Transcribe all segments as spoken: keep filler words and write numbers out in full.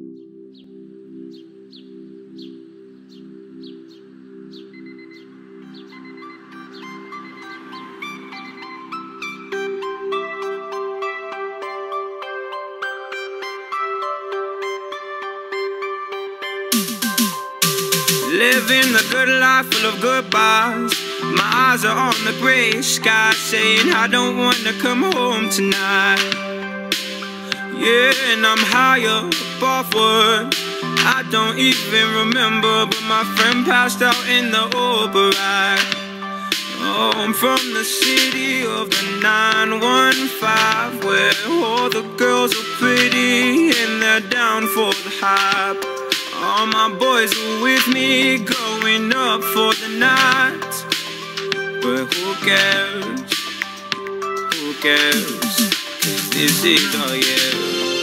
Living the good life full of goodbyes. My eyes are on the gray sky, saying I don't want to come home tonight. Yeah, and I'm higher above wood. I don't even remember, but my friend passed out in the Uber ride. Oh, I'm from the city of the nine one five, where all the girls are pretty and they're down for the hype. All my boys are with me, going up for the night. But who cares? Who cares? 'Cause this is our year.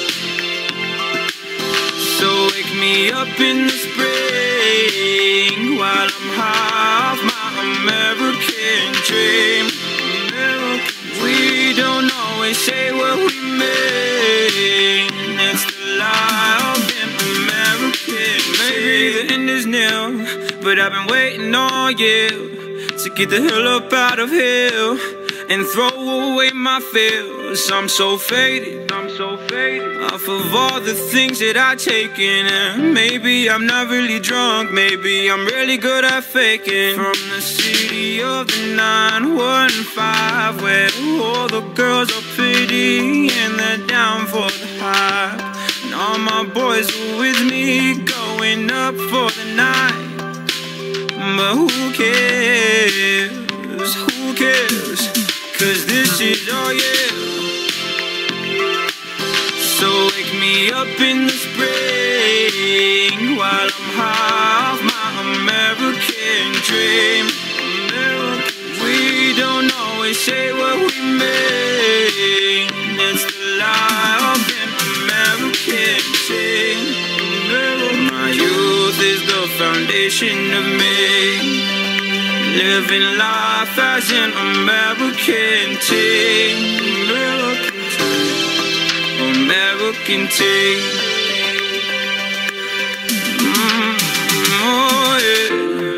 So wake me up in the spring while I'm high off my American dream. We don't always say what we mean. It's the lie of an American. Maybe the end is near, but I've been waiting all year to get the hell up out of here and throw away my fears. I'm so faded, I'm so faded off of all the things that I've taken. And maybe I'm not really drunk, maybe I'm really good at faking. From the city of the nine one five, where all the girls are pretty and they're down for the hype. And all my boys are with me, going up for the night. But who cares? Who cares? 'Cause this is all year. So wake me up in the spring while I'm high off my American dream. We don't always say what we mean. It's the lie of an American dream. My youth is the foundation of me, living life as an American teen. American teen. American teen. Mm, oh yeah.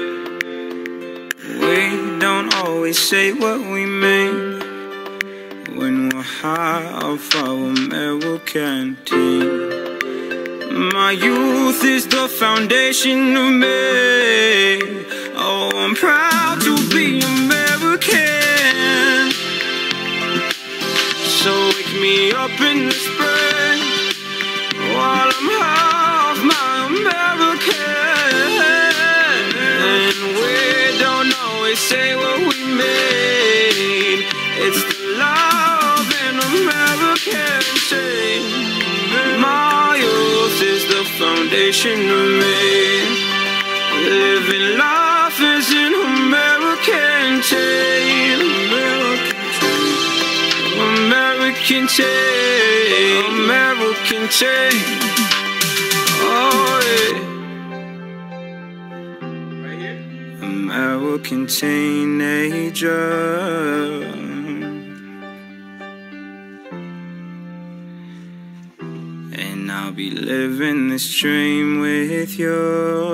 We don't always say what we mean when we're high off our American teen. My youth is the foundation of me. Oh, I'm proud to be American. So wake me up in the spring while I'm half my American. And we don't always say what we mean. It's the love in American dream. My youth is the foundation of me, living life as an American teen. American teen, American teen. Oh yeah. Right here. American teenager. And I'll be living this dream with you.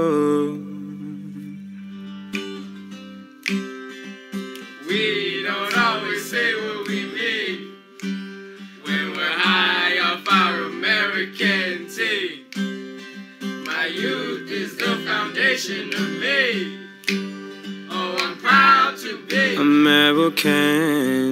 We don't always say what we mean when we're high off our American teen. My youth is the foundation of me. Oh, I'm proud to be American.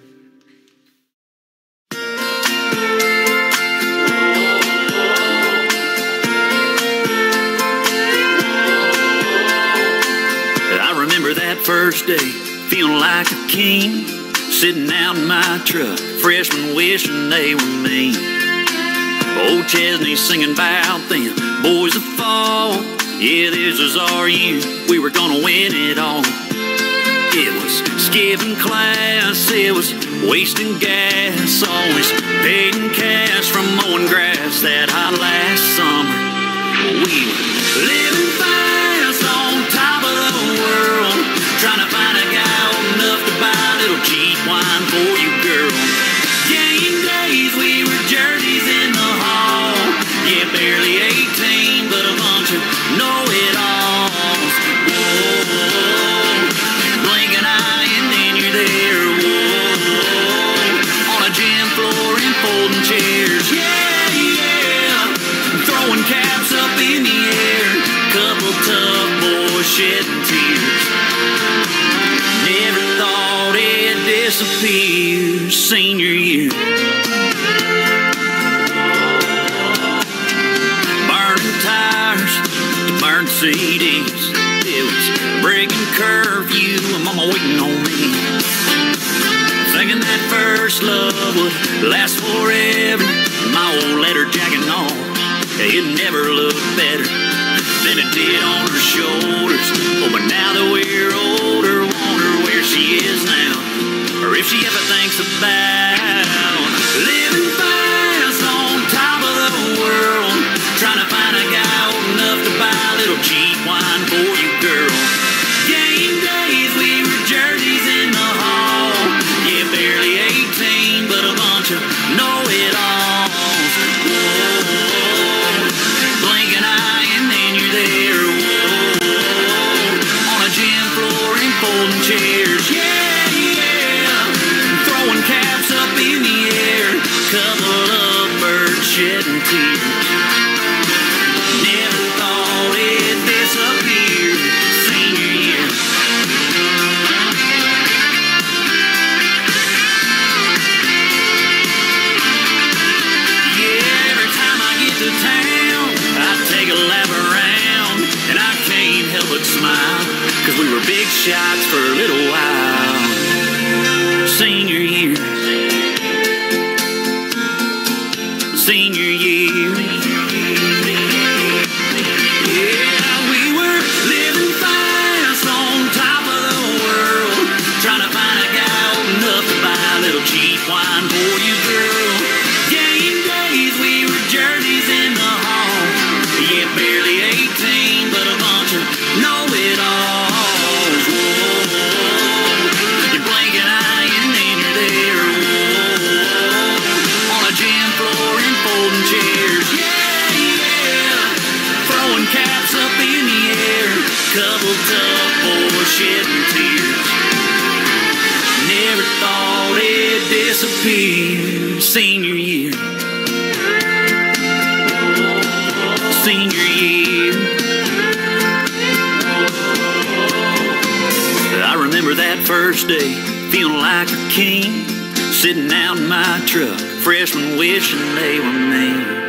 That first day, feeling like a king, sitting out in my truck, freshmen wishing they were me. Old Chesney singing about them boys of fall. Yeah, this was our year, we were gonna win it all. It was skipping class, it was wasting gas, always paying cash from mowing grass that hot last summer. We were living fast on top of the world, trying to find a guy old enough to buy a little cheap wine for you, girl. Game days, we were jerseys in the hall. Yeah, barely disappears senior year. Burning tires to burn C Ds. It was breaking curfew and mama waiting on me. Thinking that first love would last forever. My old letter jacking on, it never looked better than it did on her shoulders. Oh, but now that we're older, wonder where she is now, or if she ever thinks about living fast on top of the world, trying to find a guy old enough to buy a little cheap wine for you, girl. Game days, we were jerseys in the hall. Yeah, barely eighteen, but a bunch of know-it-alls. Whoa, blink an eye and then you're there. Whoa, on a gym floor and folding chairs. Yeah, yeah, throwing caps up in the air. Couple of birds shedding tears. Never thought it'd disappear senior year. Yeah, every time I get to town, I take a lap around, and I can't help but smile, 'cause we were big shots for a little while. Senior year. Senior year. Yeah, we were living fast on top of the world, trying to find a guy old enough to buy a little cheap wine for you, girl. Game days, we were jerseys in the hall. Yeah, barely eighteen, but a bunch of know-it-alls. Whoa, you blink an eye and then you're there. Whoa, on a gym floor and folding chairs. Yeah, yeah, throwing caps up in the air. Couple tough boys shedding tears. Never thought it'd disappear senior year. Senior year. I remember that first day, feeling like a king, sitting out in my truck, freshmen wishing they were me.